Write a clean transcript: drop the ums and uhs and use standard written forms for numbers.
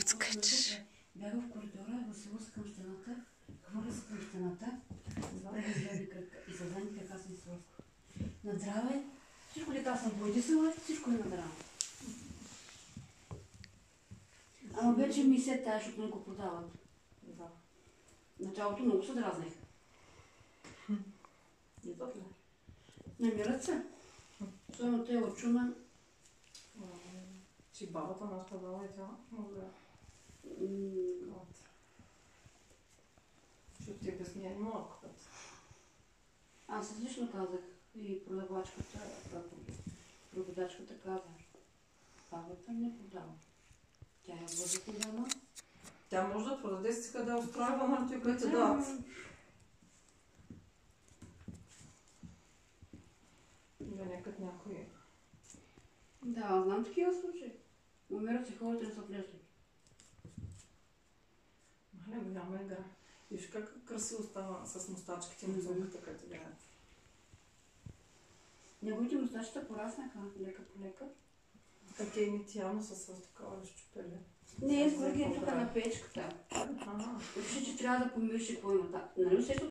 скачаш. Бяга в коридора, Васило се към стената, хвърля се към стената, и за задните крака се изслъзва. Надраве, всичко дета съм поедисала, всичко е надраве. Ама вече ми се тая, защото не го продават. Да. Началото много се дразнех. Идват ли? Намират се. Особено те от Шумен. Че бабата на страдала и тя може да защото ти без нея не мога да купят. Аз лично казах и продавачката, преводачката каза. Бабата не продава. Тя е възрастна дама. Тя може да продаде си къде е устроива, но ти които дават. Да, някът някой. Да, знам такива случаи. Умират си хората, не са влезли. Мале, голяма игра. Виж как красиво става с мустачките на цунката, като гледат. Неговите мустачета пораснаха лека по лека. Какейните явно са с такова разчупели. Не, с горги е тук на печката. Вижте, че трябва да помириш какво има. Нали усеща